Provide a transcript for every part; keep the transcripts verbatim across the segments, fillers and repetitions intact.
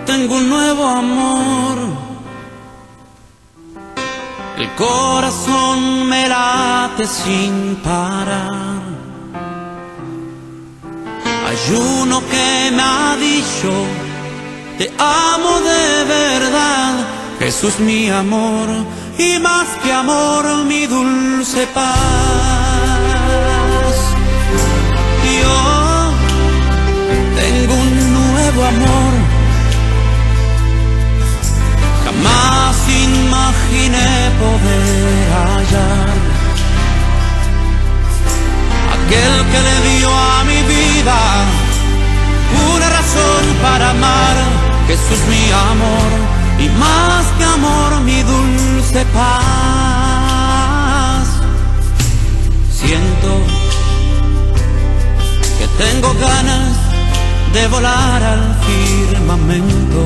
tengo un nuevo amor. El corazón me late sin parar. Hay uno que me ha dicho: te amo de verdad. Jesús, mi amor, y más que amor, mi dulce paz. Yo tengo un nuevo amor. Jamás imaginé poder hallar aquel que le dio a mi vida una razón para amar. Jesús, mi amor, y más que amor, mi dulce paz. Siento que tengo ganas de volar al firmamento,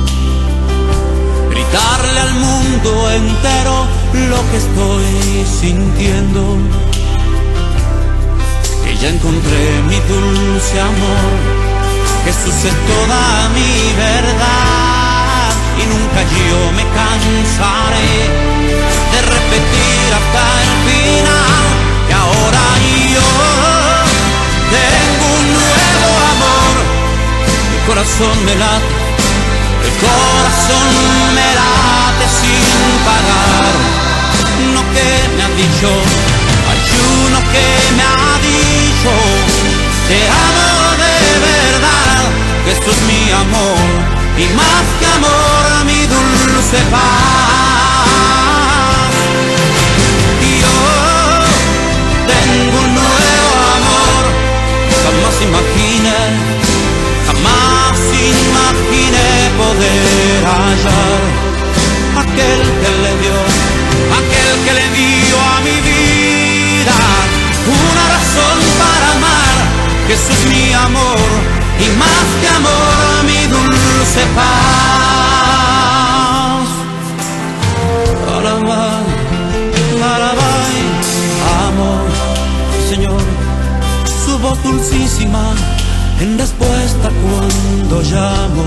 gritarle al mundo entero lo que estoy sintiendo, que ya encontré mi dulce amor. Jesús es toda mi verdad y nunca yo me cansaré de repetir hasta el final que ahora yo tengo un nuevo amor. Mi corazón me late, el corazón me late sin parar. Uno que me ha dicho, hay uno que me ha dicho: te amo de verdad. Jesús, mi amor, y más que amor, mi dulce paz. Yo tengo un nuevo amor. Jamás imaginé, jamás imaginé poder hallar aquel que le dio, aquel que le dio a mi vida una razón para amar. Jesús, mi amor, y más que amor, mi dulce paz. Alabay, alabay, amo, Señor, su voz dulcísima en respuesta cuando llamo,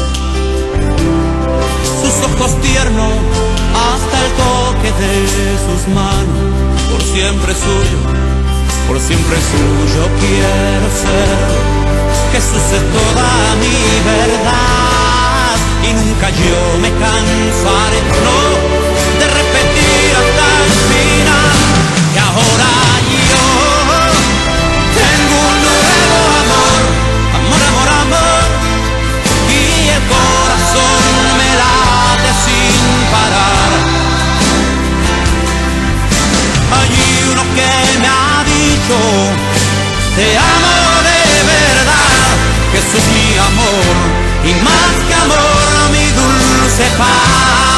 sus ojos tiernos hasta el toque de sus manos. Por siempre suyo, por siempre suyo quiero ser. Jesús es toda mi verdad y nunca yo me cansaré, no, de repetir hasta el final que ahora yo tengo un nuevo amor. Amor, amor, amor, y el corazón me late sin parar. Hay uno que me ha dicho: te amo de verdad. Jesús, mi amor, y más que amor, mi dulce paz.